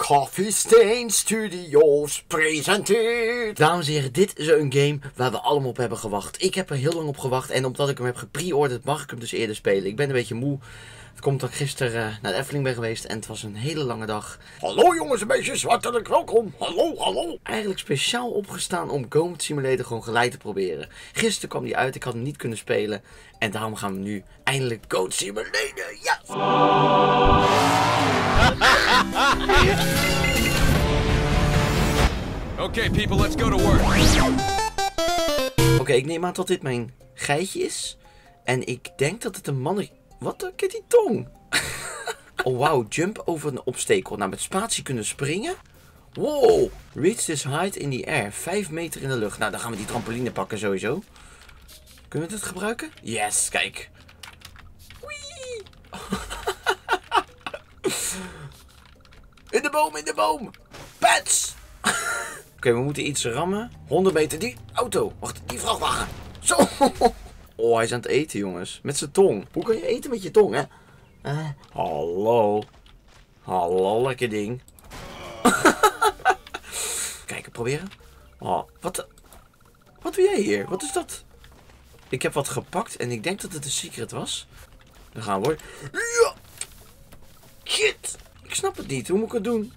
Coffee Stain Studios presenteert. Dames en heren, dit is een game waar we allemaal op hebben gewacht. Ik heb er heel lang op gewacht en omdat ik hem heb gepre-orderd mag ik hem dus eerder spelen. Ik ben een beetje moe. Het komt dat ik gisteren naar de Efteling ben geweest en het was een hele lange dag. Hallo jongens en meisjes, hartelijk welkom. Hallo, hallo. Eigenlijk speciaal opgestaan om Goat Simulator gewoon gelijk te proberen. Gisteren kwam die uit, ik had hem niet kunnen spelen. En daarom gaan we nu eindelijk Goat Simulator. Ja! Okay, people, let's go to work. Oké, ik neem aan dat dit mijn geitje is. En ik denk dat het een mannetje... Wat? Kijk die tong. Oh wauw, jump over een obstakel. Nou, met spatie kunnen springen. Wow. Reach this height in the air. 5 meter in de lucht. Nou, dan gaan we die trampoline pakken sowieso. Kunnen we dit gebruiken? Yes, kijk. Wee. In de boom, in de boom. Pets. Oké, we moeten iets rammen. 100 meter, die auto. Wacht, die vrachtwagen. Zo. Oh, hij is aan het eten, jongens. Met zijn tong. Hoe kan je eten met je tong, hè? Hallo. Hallo, lekker ding. Kijk, proberen. Oh, wat doe jij hier? Wat is dat? Ik heb wat gepakt en ik denk dat het een secret was. Dan gaan we hoor. Ja. Shit. Ik snap het niet. Hoe moet ik het doen?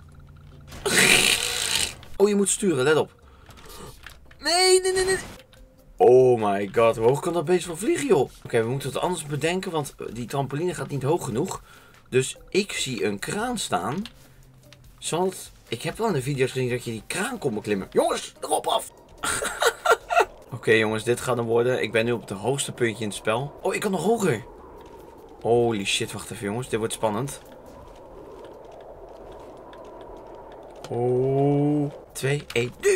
Oh, je moet sturen. Let op. Nee. Oh my god, hoe hoog kan dat beest wel vliegen, joh? Oké, we moeten het anders bedenken, want die trampoline gaat niet hoog genoeg. Dus ik zie een kraan staan. Zal het... Ik heb wel in de video's gezien dat je die kraan kon beklimmen. Jongens, erop af! Oké, jongens, dit gaat hem worden. Ik ben nu op het hoogste puntje in het spel. Oh, ik kan nog hoger. Holy shit, wacht even, jongens. Dit wordt spannend. Oh, 2, 1, nu!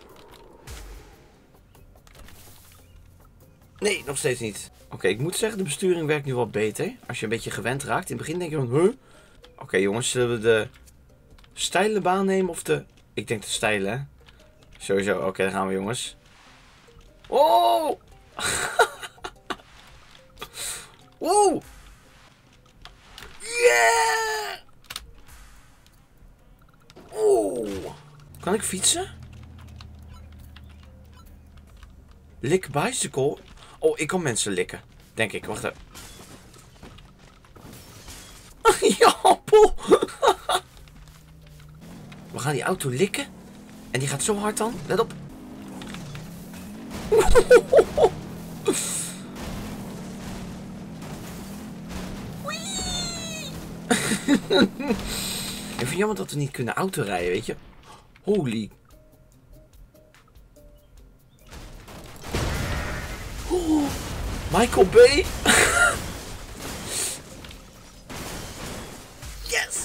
Nee, nog steeds niet. Oké, ik moet zeggen, de besturing werkt nu wat beter. Als je een beetje gewend raakt. In het begin denk je van, huh? Oké, jongens, zullen we de steile baan nemen of de... Ik denk de steile, hè? Sowieso. Oké, daar gaan we, jongens. Oh! Wow! Yeah! Oh! Kan ik fietsen? Lick bicycle? Oh, ik kan mensen likken. Denk ik. Wacht even. Ja, appel. We gaan die auto likken. En die gaat zo hard dan. Let op. Ik vind het jammer dat we niet kunnen autorijden, weet je. Holy. Oh, Michael Bay. Yes.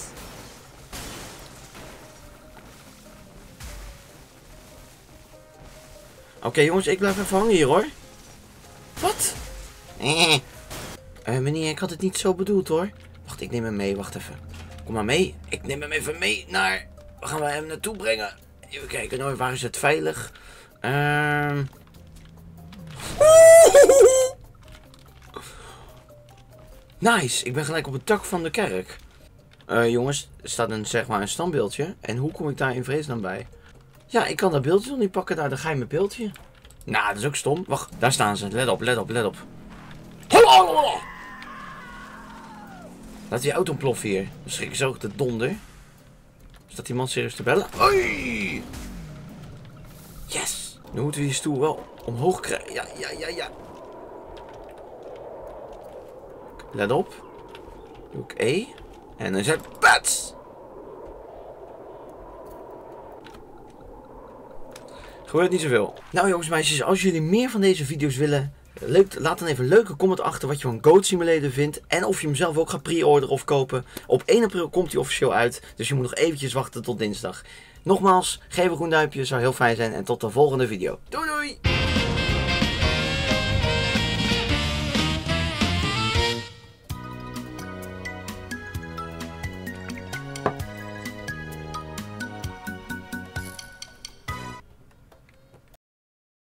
Oké, jongens, ik blijf even hangen hier hoor. Wat? Meneer, ik had het niet zo bedoeld hoor. Wacht, ik neem hem mee. Wacht even. Kom maar mee. Ik neem hem even mee naar... Waar gaan we hem naartoe brengen? Even kijken hoor. Waar is het veilig? Nice. Ik ben gelijk op het dak van de kerk. Jongens, er staat een, zeg maar, een standbeeldje. En hoe kom ik daar in vredesnaam bij? Ja, ik kan dat beeldje nog niet pakken. Daar, ga je mijn beeldje. Nou, dat is ook stom. Wacht, daar staan ze. Let op, let op, let op. Laat die auto ontploffen hier. Dan schrik ik zo ook de donder. Staat die man serieus te bellen? Oei! Yes! Nu moeten we die stoel wel omhoog krijgen. Ja. Let op. Doe ik E. En dan zet pets! Gebeurt niet zoveel. Nou jongens en meisjes, als jullie meer van deze video's willen... Laat dan even een leuke comment achter wat je van Goat Simulator vindt. En of je hem zelf ook gaat pre-orderen of kopen. Op 1 april komt hij officieel uit. Dus je moet nog eventjes wachten tot dinsdag. Nogmaals, geef een groen duimpje, zou heel fijn zijn. En tot de volgende video. Doei doei!